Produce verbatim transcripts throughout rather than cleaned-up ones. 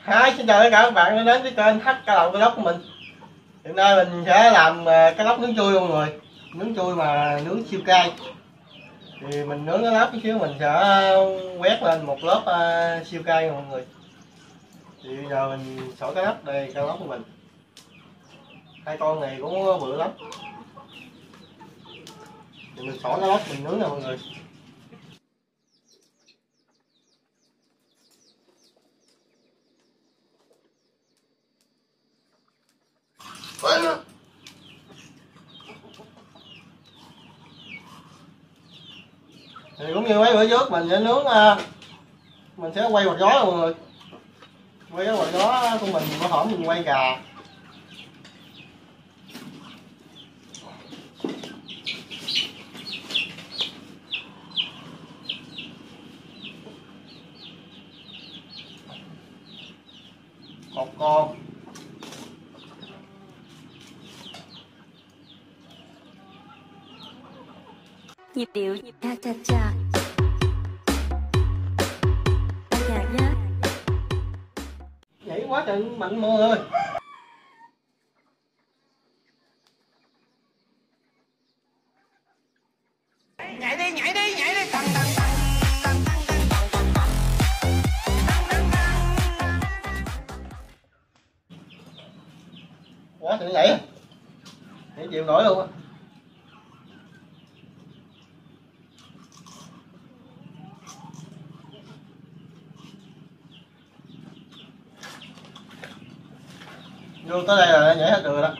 Hi, xin chào tất cả các bạn đã đến với kênh H Cá Lầu Vlog của mình. Hiện nay mình sẽ làm cá lóc nướng chui mọi người. Nướng chui mà nướng siêu cay. Thì mình nướng cái lớp chút xíu mình sẽ quét lên một lớp uh, siêu cay mọi người. Thì bây giờ mình xỏ cá lóc, đây cá lóc của mình. Hai con này cũng bự lắm. Thì mình xỏ cá lóc mình nướng nè mọi người. Thì cũng như mấy bữa trước mình sẽ nướng, mình sẽ quay quạt gió mọi người. Quay cái quạt gió của mình có hổm mình quay gà. Một con. Nhịp điệu cha cha cha nhạc nhá. Nhảy quá trời mạnh mọi người ơi. Nhảy đi, nhảy đi, nhảy đi. Quá trời nhảy. Nhảy chịu nổi luôn á. Vô tới đây là nhảy hết được rồi đó.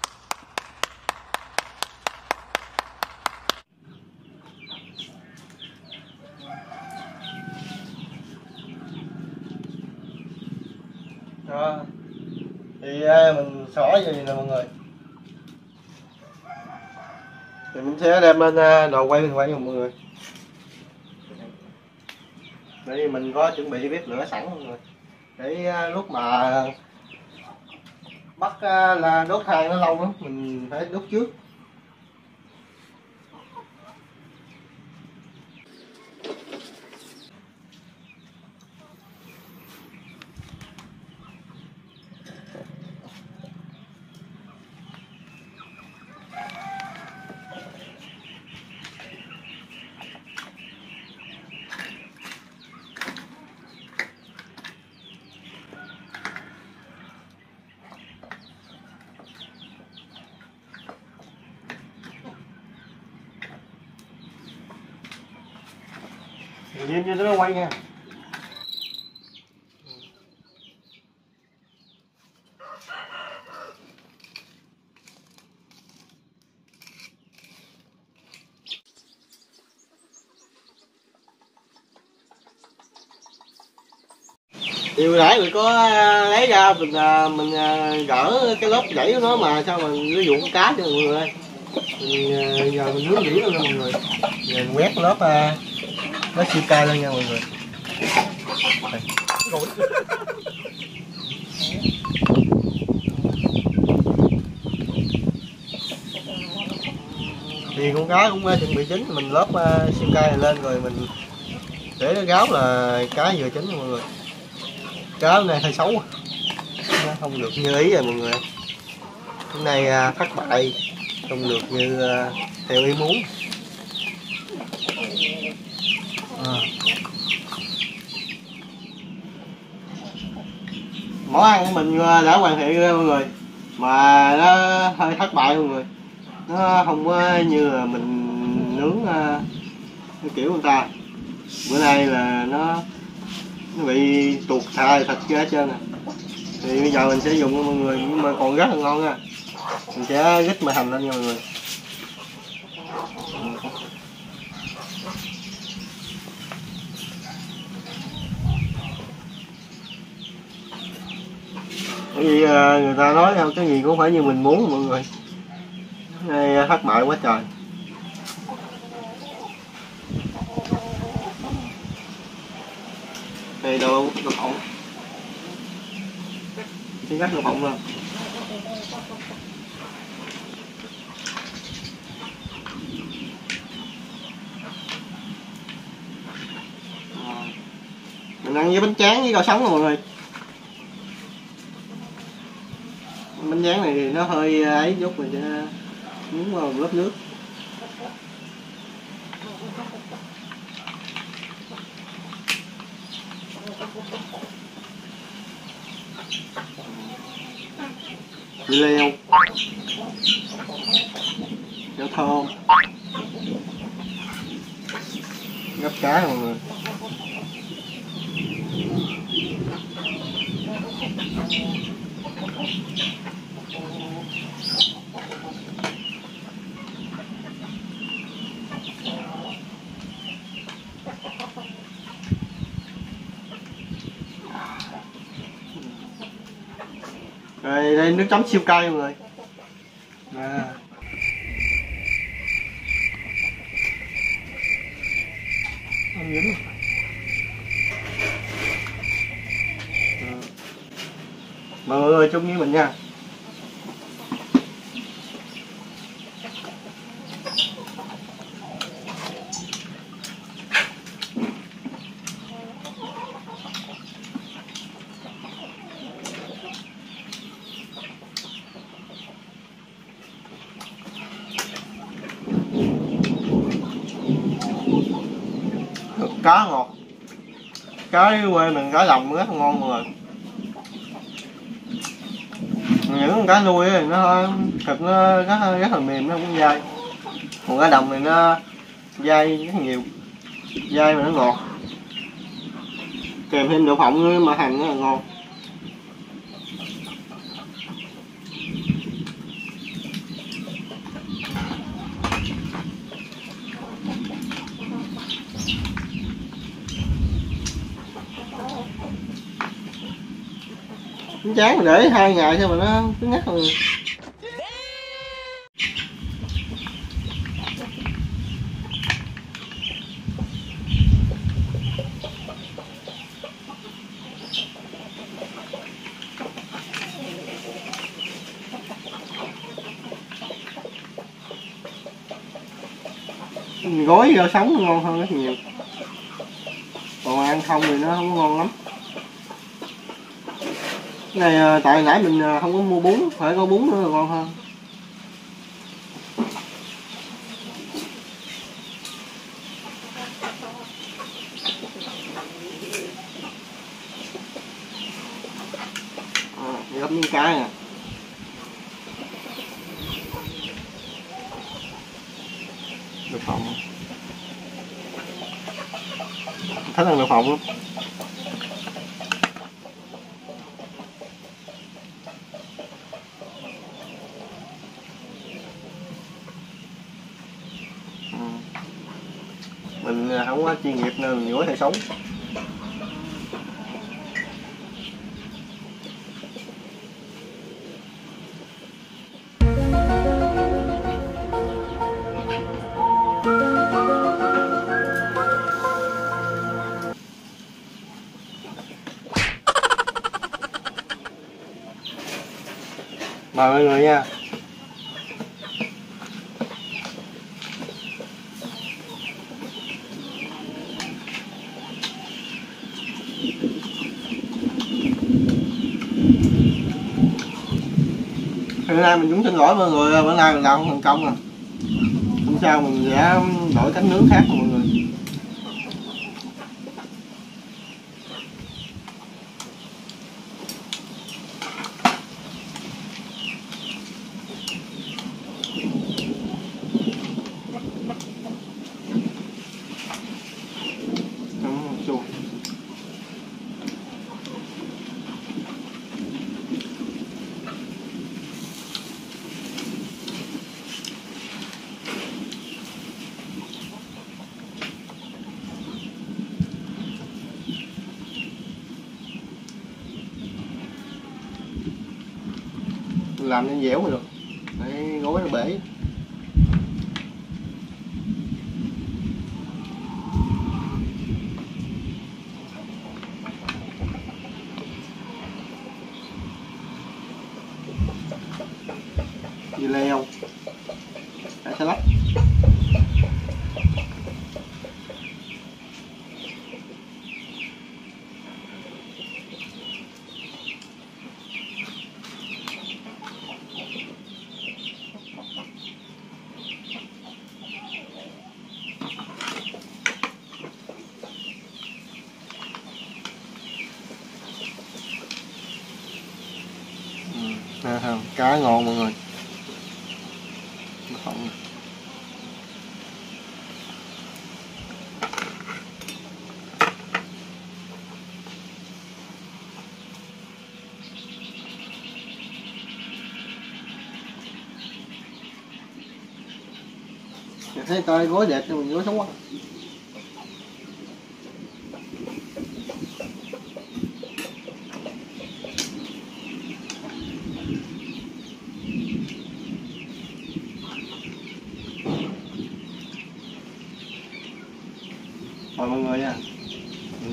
Đó. Thì mình xỏ gì nè mọi người. Thì mình sẽ đem lên đồ quay mình quay cho mọi người. Đây mình có chuẩn bị bếp lửa sẵn mọi người. Để lúc mà bắt là đốt than nó lâu lắm, mình phải đốt trước. Nhìn cho nó quay nha. Thì hồi nãy mình có lấy ra mình mình gỡ cái lớp dãy của nó mà sao mình nó dụng cá cho mọi người ơi. Mình giờ mình nướng dĩ luôn nha mọi người. Giờ mình quét lớp nó siêu cay lên nha mọi người. Thì con cá cũng chuẩn bị chín, mình lớp siêu cay này lên rồi mình để nó ráo là cá vừa chín mọi người. Cá này hơi xấu, nó không được như ý rồi mọi người. Cái này thất bại, không được như theo ý muốn. À. Món ăn của mình đã hoàn thiện mọi người, mà nó hơi thất bại mọi người. Nó không có như là mình nướng cái kiểu người ta. Bữa nay là nó nó bị tuột thai thịt hết trơn nè. Thì bây giờ mình sẽ dùng cho mọi người, nhưng mà còn rất là ngon nha. Mình sẽ rít mỡ hành lên nha mọi người. Bởi vì người ta nói không cái gì cũng phải như mình muốn mọi người. Này thất bại quá trời. Đây đồ đồ phộng. Cái gắt đồ phộng luôn. Mình ăn với bánh tráng với rau sống mọi người. Bánh tráng này thì nó hơi ấy chút mình sẽ nhúng vào lớp nước. Leo cho thơm, gấp cá mọi người. Rồi đây nước chấm siêu cay mọi người. À. Ăn dính. À. Mọi người ơi, chung với mình nha. Cá ngọt, cá quê mình cá lồng rất ngon mọi người. Những con cá nuôi thì nó thịt nó rất, rất là mềm, nó cũng dai. Còn cá đồng thì nó dai rất nhiều, dai mà nó ngọt, kèm thêm đậu phộng mà hành rất là ngon. Bánh tráng để hai ngày thôi mà nó cứng ngắc rồi. Gói rau sống ngon hơn rất nhiều, còn ăn không thì nó không ngon lắm. Cái này tại nãy mình không có mua bún, phải có bún nữa là ngon hơn. À, gấp miếng cá nè. Đậu phộng. Thích ăn đậu phộng lắm. Mình không có chuyên nghiệp nên mình gói theo sống. Mời mọi người nha. Bữa nay mình cũng xin lỗi mọi người, bữa nay mình làm không thành công à. Hôm sau mình sẽ đổi cách nướng khác mọi người. Chua. Làm nên dẻo mới được, để gói nó bể. Dưa leo, cải xà lách. À, không, cá ngon mọi người. Không. Thấy tay gối đẹp cho mình gối sống quá. Mời mọi người nha. Ừ.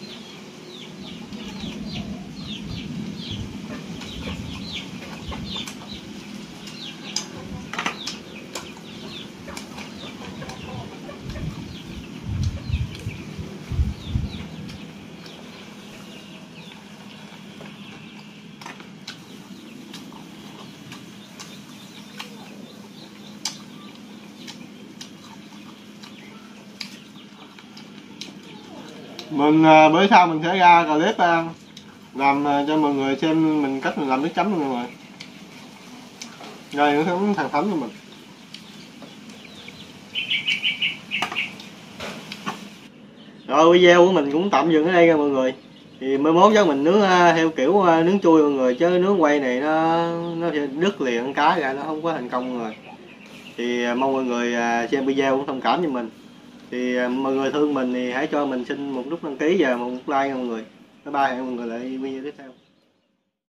Mình à, bữa sau mình sẽ ra clip à, làm à, cho mọi người xem mình cách mình làm nước chấm luôn mọi người. Rồi những sản phẩm của mình. Rồi video của mình cũng tạm dừng ở đây nha mọi người. Thì mới mốt cho mình nướng uh, theo kiểu uh, nướng chui mọi người, chứ nướng quay này nó nó sẽ đứt liền cá ra, nó không có thành công mọi người. Thì uh, mong mọi người uh, xem video cũng thông cảm cho mình. Thì uh, mọi người thương mình thì hãy cho mình xin một nút đăng ký và một like nha mọi người. Bye bye, hẹn mọi người lại video tiếp theo.